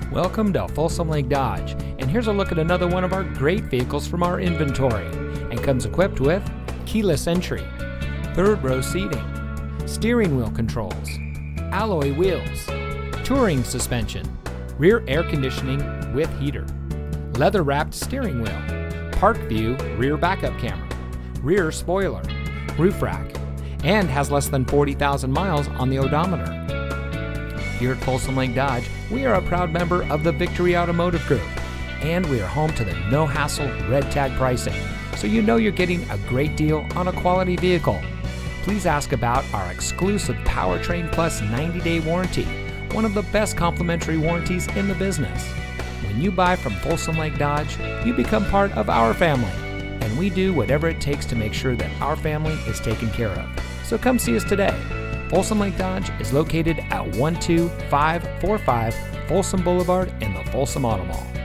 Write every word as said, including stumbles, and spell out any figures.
Welcome to Folsom Lake Dodge, and here's a look at another one of our great vehicles from our inventory, and comes equipped with keyless entry, third row seating, steering wheel controls, alloy wheels, touring suspension, rear air conditioning with heater, leather wrapped steering wheel, park view rear backup camera, rear spoiler, roof rack, and has less than forty thousand miles on the odometer. Here at Folsom Lake Dodge, we are a proud member of the Victory Automotive Group, and we are home to the no-hassle red tag pricing, so you know you're getting a great deal on a quality vehicle. Please ask about our exclusive Powertrain Plus ninety day warranty, one of the best complimentary warranties in the business. When you buy from Folsom Lake Dodge, you become part of our family, and we do whatever it takes to make sure that our family is taken care of. So come see us today. Folsom Lake Dodge is located at one two five four five Folsom Boulevard in the Folsom Auto Mall.